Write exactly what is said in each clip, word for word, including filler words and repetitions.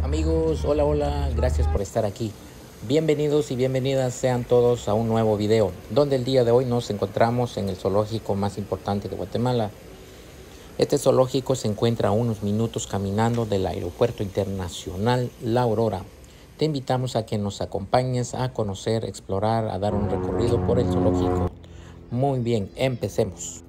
Amigos, hola, hola, gracias por estar aquí. Bienvenidos y bienvenidas sean todos a un nuevo video, donde el día de hoy nos encontramos en el zoológico más importante de Guatemala. Este zoológico se encuentra a unos minutos caminando del Aeropuerto Internacional La Aurora. Te invitamos a que nos acompañes a conocer, explorar, a dar un recorrido por el zoológico. Muy bien, empecemos.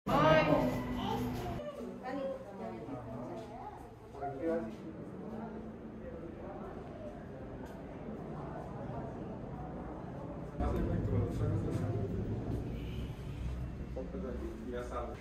Ya sabes.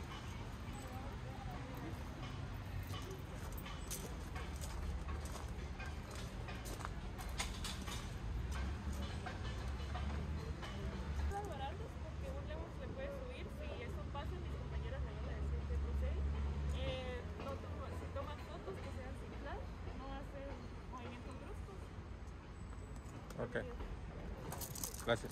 Laborales porque un lemur se puede subir, si eso pasa mis compañeras me van a decir que procede. Eh, no toma, si toman fotos que sean sin flash, no hacen movimientos bruscos. Ok. Gracias.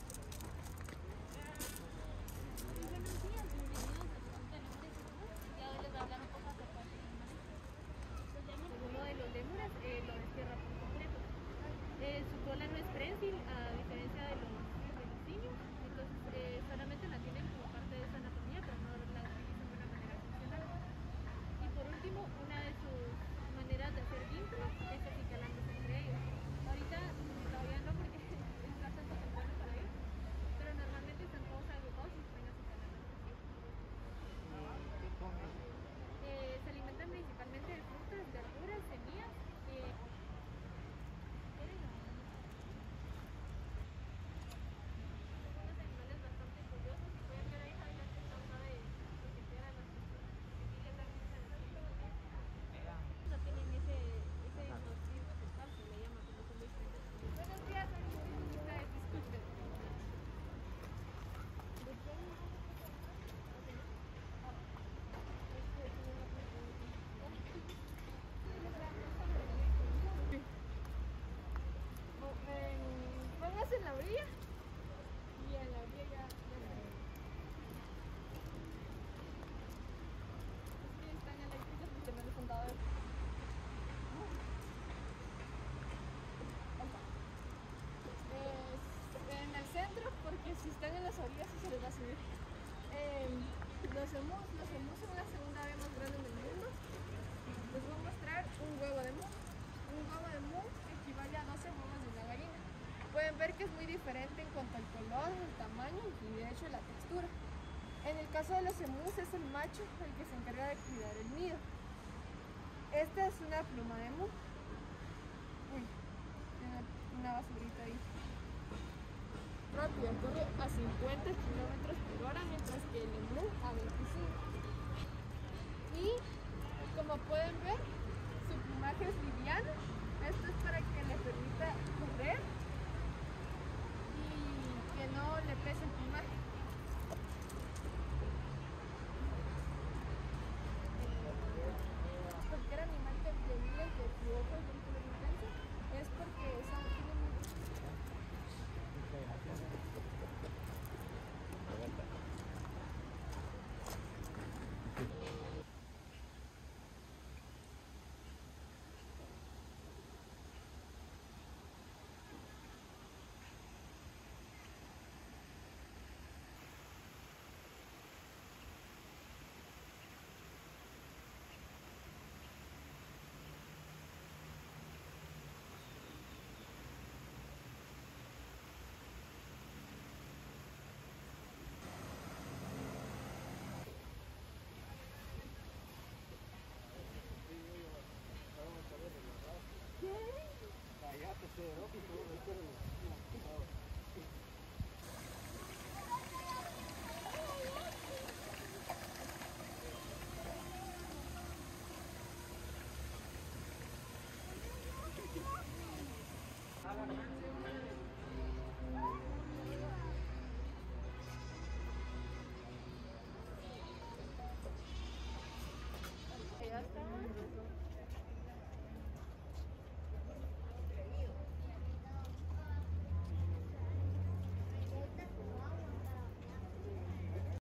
Buenos días, bienvenidos al Centro de Lémures y Lemures. El día de hoy les voy a hablar un poco acerca del tema. Uno de los lémures eh, lo destierra por completo. Eh, su cola no es prensil, a diferencia de los, de los simios, entonces eh, solamente la tienen como parte de su anatomía, pero no la utilizan de una manera funcional. Y por último, una de sus maneras de hacer vínculos es acicalándose entre ellos. Ahorita todavía no, porque es bastante temprano para ellos, pero normalmente están todos agrupados y están acicalando entre sí. ¿Qué comen? Eh, se alimentan principalmente de frutas, verduras, semillas. Eh, son unos animales bastante curiosos. Si pueden ver ahí, Javier, que trata de coquetear a las personas. Y les dan mucha atención. No tienen ese, ese dimorfismo sexual, se le llama, como son diferentes. Buenos días, ustedes, disculpen. ¿De qué animal? Póngase en la orilla y en la orilla ya, ya no. Es que están eléctricos porque no les han dado eso. Es en el centro, porque si están en las orillas sí se les va a subir. Eh, los emus, los emus son la segunda ave más grande del mundo. Les voy a mostrar un huevo de mu. Un huevo de mu equivale a doce huevos de una gallina. Pueden ver que es muy diferente en cuanto al color, el tamaño y de hecho la textura. En el caso de los emus es el macho el que se encarga de cuidar el nido. Esta es una pluma de mu. Uy, tiene una basurita ahí. Rápido, corre a cincuenta kilómetros por hora, mientras que el emú a veinticinco. Y como pueden ver, su plumaje es liviano. Esto es para que le permita correr y que no le pese el plumaje. Cualquier animal que miren que su ojo es un color intenso es porque son, tienen muchos.